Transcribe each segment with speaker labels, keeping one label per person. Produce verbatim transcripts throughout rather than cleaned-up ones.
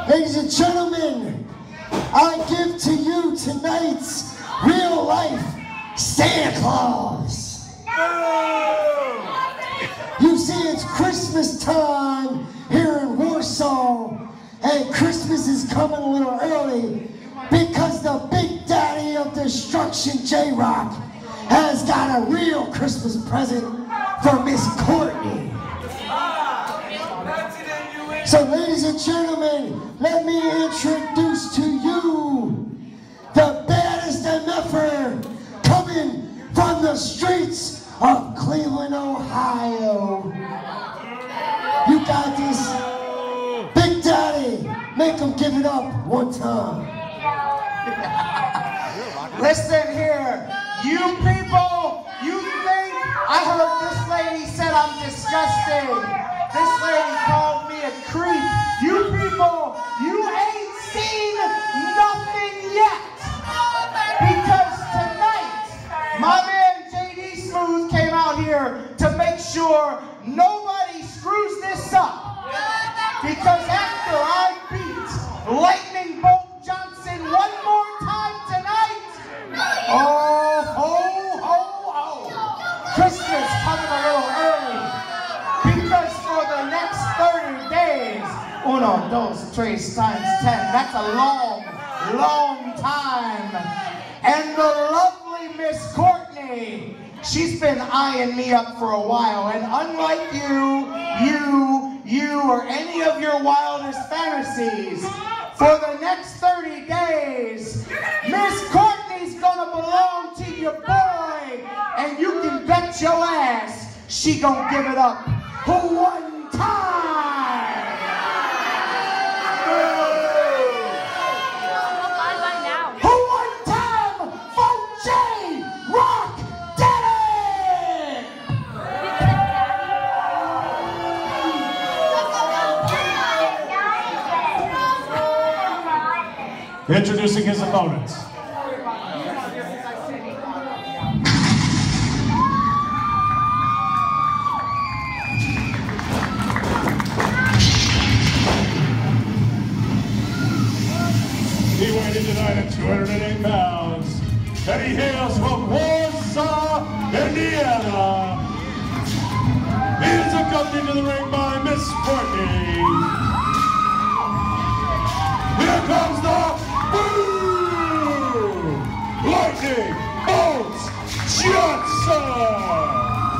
Speaker 1: Ladies and gentlemen, I give to you tonight's real life Santa Claus. You see, it's Christmas time here in Warsaw, and Christmas is coming a little early because the Big Daddy of Destruction, J-Rock, has got a real Christmas present for Miss Courtney. So, ladies and gentlemen, let me introduce to you the baddest M F-er coming from the streets of Cleveland, Ohio. You got this, Big Daddy. Make him give it up one time.
Speaker 2: Listen here, you people, you think I heard this lady said I'm disgusting. This lady called me a creep. You people, you ain't seen nothing yet. Because tonight, my man J D Smooth came out here to make sure nobody screws this up. Because after I beat Lightning Bolt Johnson one more time tonight, oh, ho, ho, ho, Christmas coming a little early. Because for the next thirty days, uno, dos, tres times ten, that's a long, long time. And the lovely Miss Courtney, she's been eyeing me up for a while. And unlike you, you, you, or any of your wildest fantasies, for the next thirty days, Miss Courtney's gonna belong to your boy, and you can bet your ass she gonna give it up one time. One time for J-Rock Daddy.
Speaker 3: Introducing his opponents. He weighed in tonight at two hundred eight pounds, and he hails from Warsaw, Indiana. He is accompanied to the ring by Miss Courtney. Here comes the Boom! Lightning Bolt Johnson!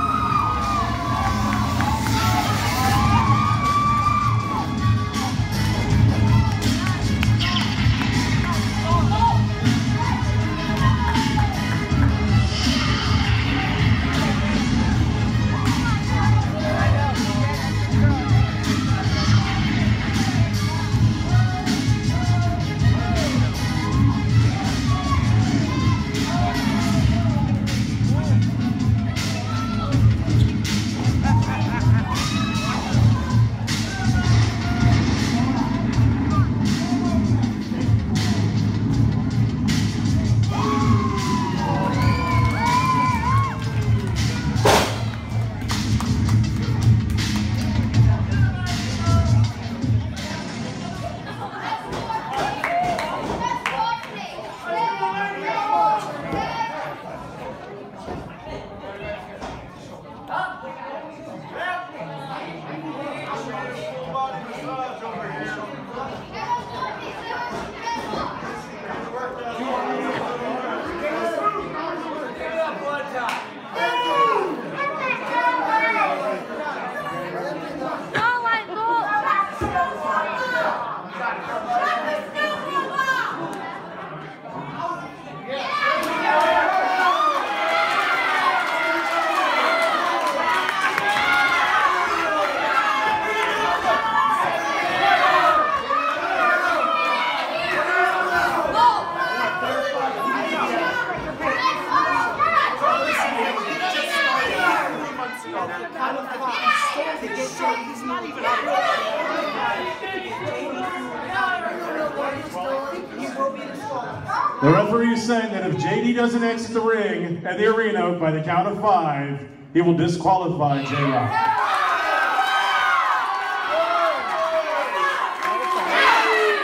Speaker 3: The referee is saying that if J D doesn't exit the ring and the arena by the count of five, he will disqualify J-Rock.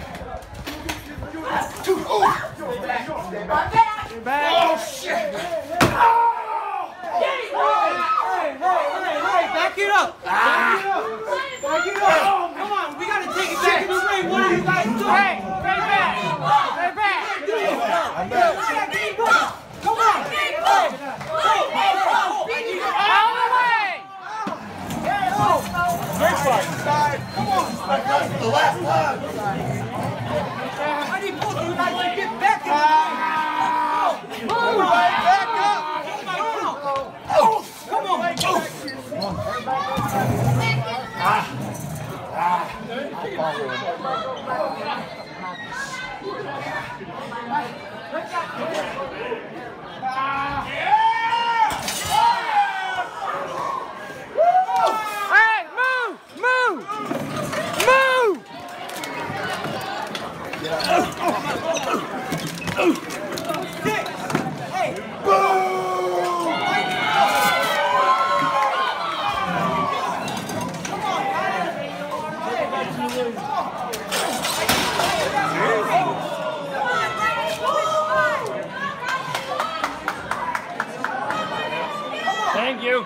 Speaker 4: Oh, shit! Oh! Hey, hey, hey, hey, back it up! Back it up! Back it up! Come on, we gotta take it back in the ring. What are you guys doing? Hey, stay back! Stay back! I'm back. Come on! Hey! Go! Out of the way!
Speaker 3: Great fight.
Speaker 4: Come on!
Speaker 3: That's the last one.
Speaker 4: I need both of you guys to get back in the ring! Move! Back up! Come on! Come on!
Speaker 5: Hey, move! Move! Move! Thank you.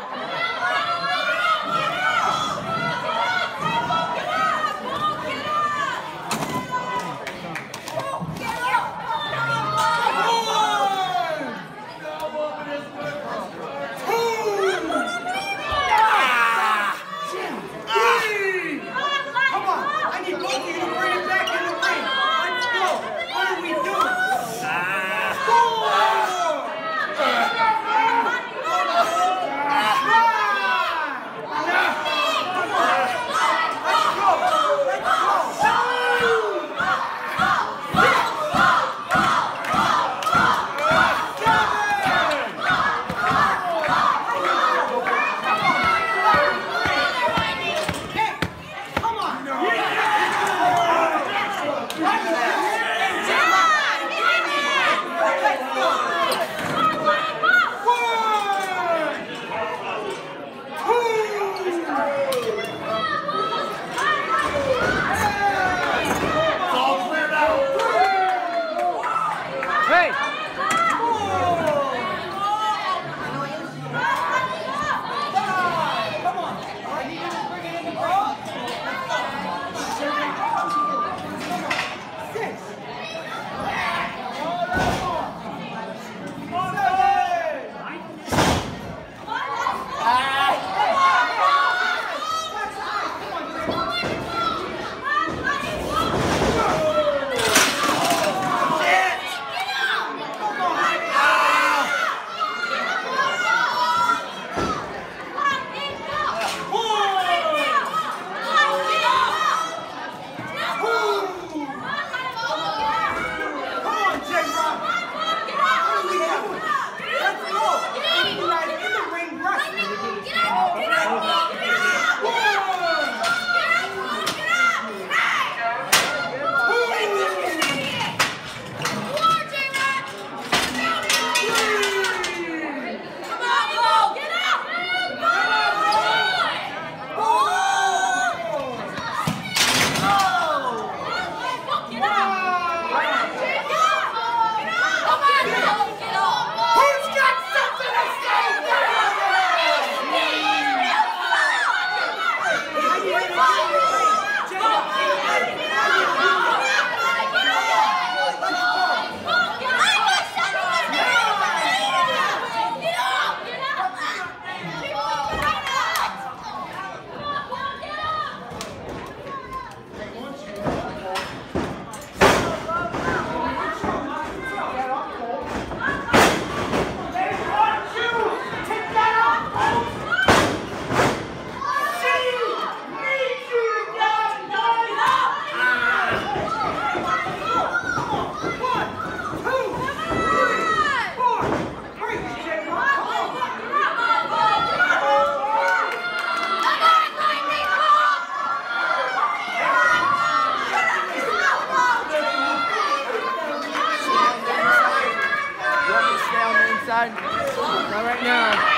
Speaker 4: Not right now.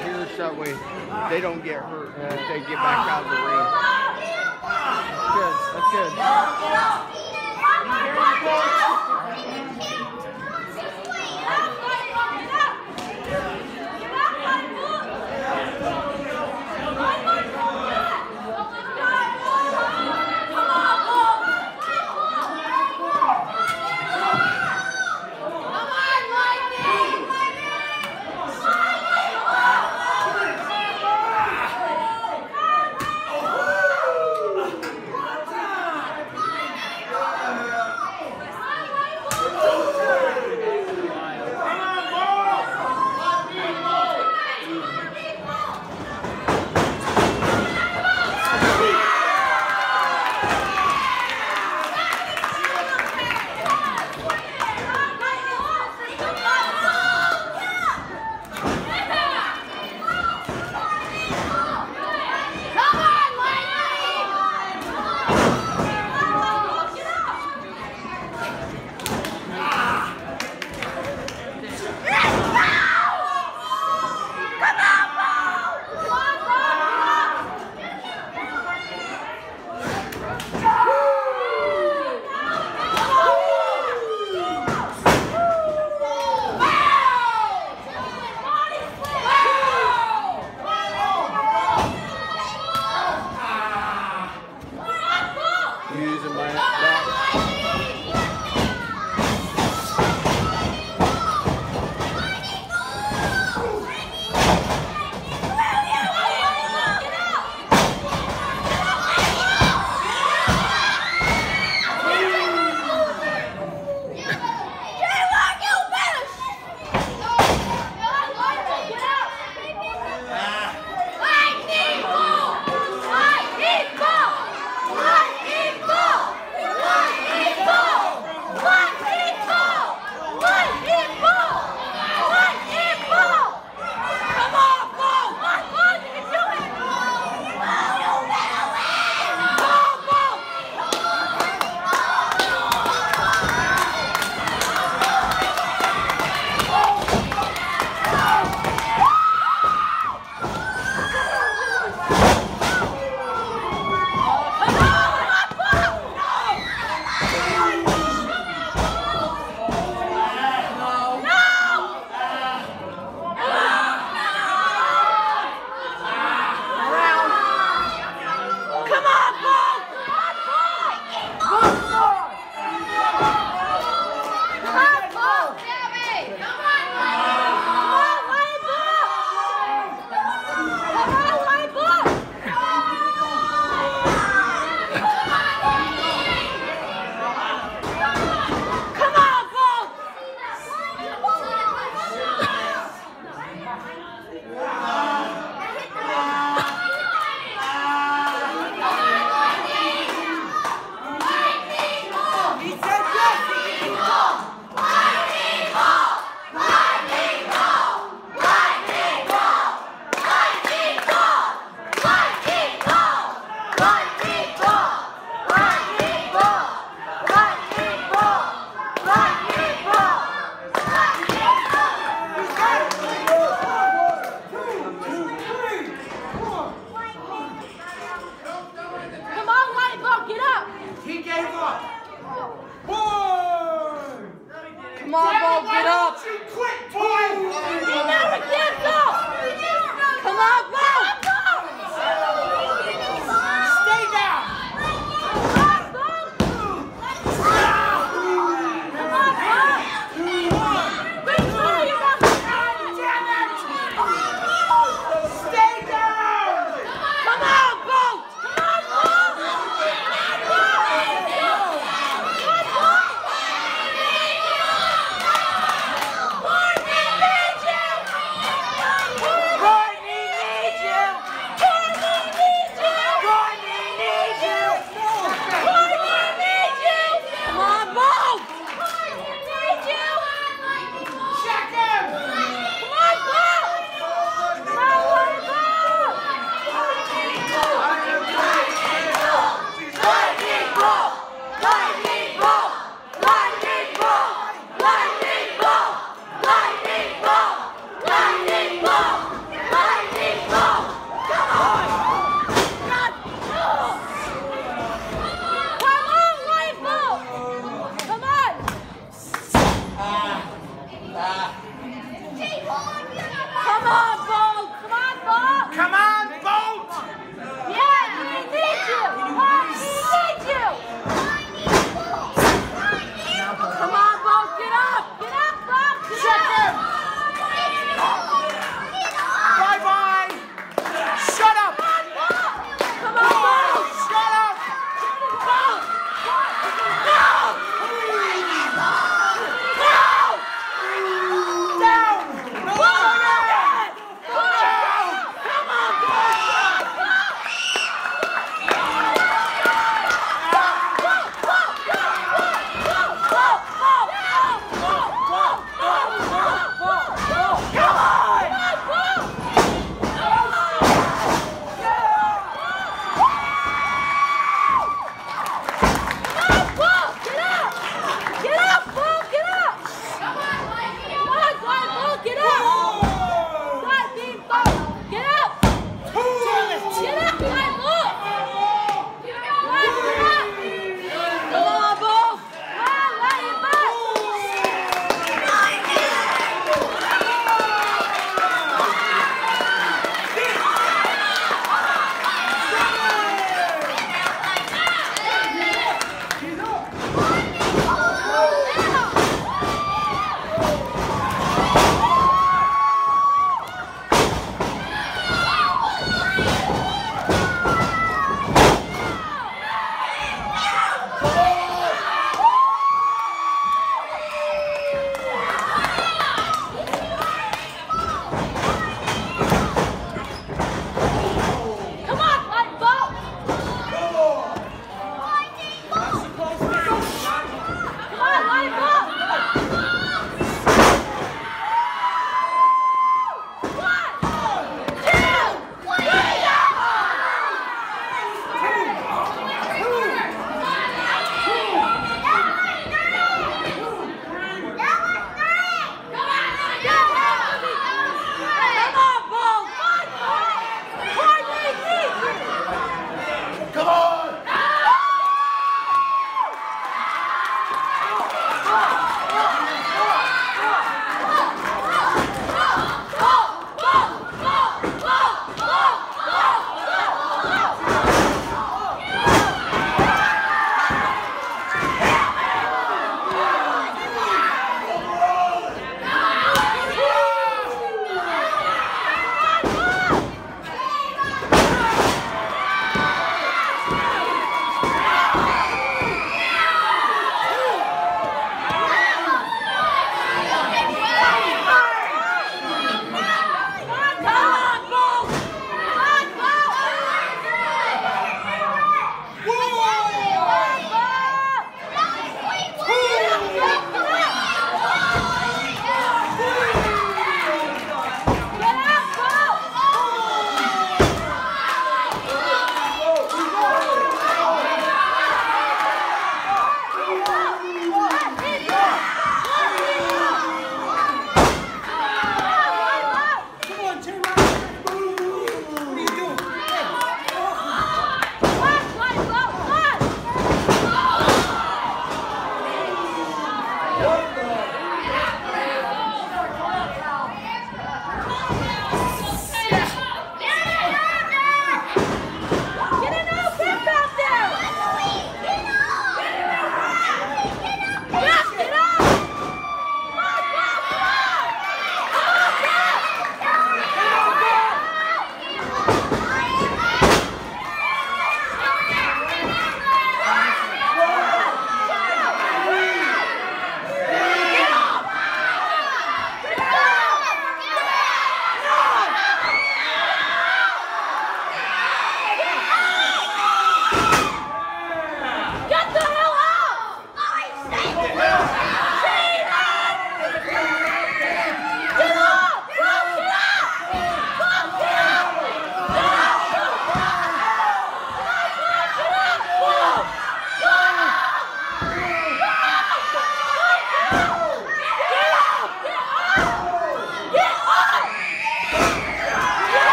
Speaker 6: here so that way they don't get hurt as they get back out of the ring. Good. That's good.
Speaker 7: Oh!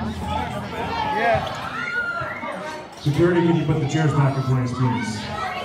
Speaker 5: Yeah.
Speaker 3: Security, can you put the chairs back in place, please?